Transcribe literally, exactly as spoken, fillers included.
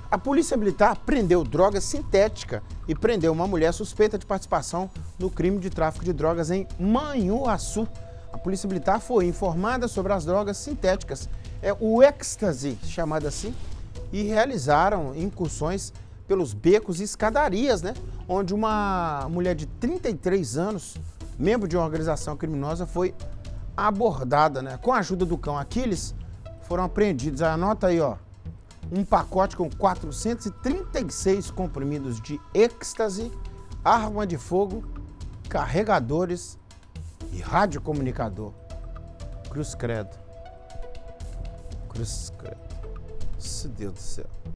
A Polícia Militar prendeu droga sintética e prendeu uma mulher suspeita de participação no crime de tráfico de drogas em Manhuaçu. A Polícia Militar foi informada sobre as drogas sintéticas, é o êxtase, chamado assim, e realizaram incursões pelos becos e escadarias, né? Onde uma mulher de trinta e três anos, membro de uma organização criminosa, foi abordada, né? Com a ajuda do cão Aquiles, foram apreendidos, anota aí, ó, um pacote com quatrocentos e trinta e seis comprimidos de êxtase, arma de fogo, carregadores e radiocomunicador. Cruz credo. Cruz credo. Meu Deus do céu.